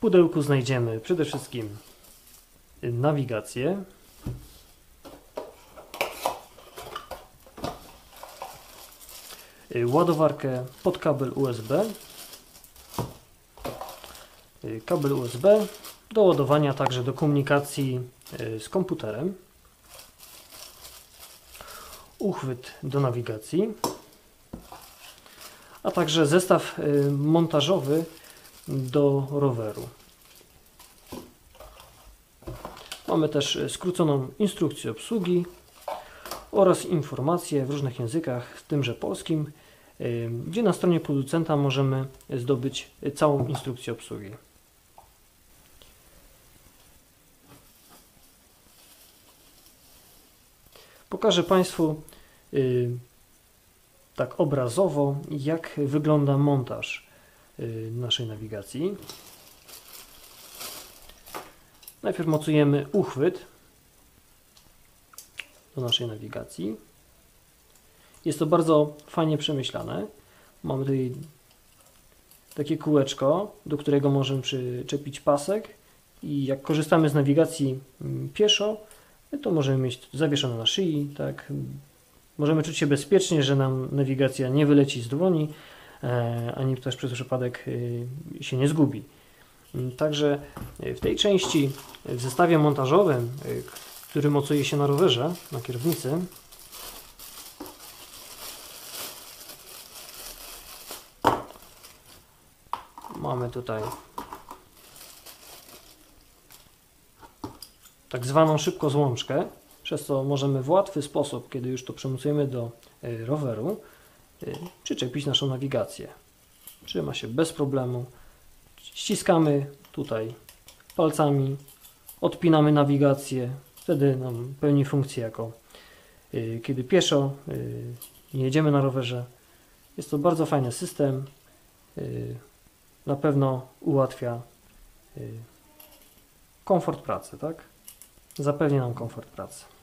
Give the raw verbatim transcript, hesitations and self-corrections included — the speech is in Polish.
pudełku znajdziemy przede wszystkim nawigację, ładowarkę pod kabel U S B, kabel U S B do ładowania, także do komunikacji z komputerem, uchwyt do nawigacji, a także zestaw montażowy do roweru. Mamy też skróconą instrukcję obsługi oraz informacje w różnych językach, w tymże polskim, gdzie na stronie producenta możemy zdobyć całą instrukcję obsługi. Pokażę Państwu tak obrazowo, jak wygląda montaż naszej nawigacji. Najpierw mocujemy uchwyt do naszej nawigacji. Jest to bardzo fajnie przemyślane. Mamy tutaj takie kółeczko, do którego możemy przyczepić pasek i jak korzystamy z nawigacji pieszo, to możemy mieć zawieszone na szyi, tak. Możemy czuć się bezpiecznie, że nam nawigacja nie wyleci z dłoni, ani też przez przypadek się nie zgubi. Także w tej części, w zestawie montażowym, który mocuje się na rowerze, na kierownicy, mamy tutaj tak zwaną szybkozłączkę, przez co możemy w łatwy sposób, kiedy już to przymocujemy do roweru, przyczepić naszą nawigację. Trzyma się bez problemu. Ściskamy tutaj palcami, odpinamy nawigację, wtedy nam pełni funkcję jako kiedy pieszo nie jedziemy na rowerze. Jest to bardzo fajny system, na pewno ułatwia komfort pracy, tak? Zapewnia nam komfort pracy.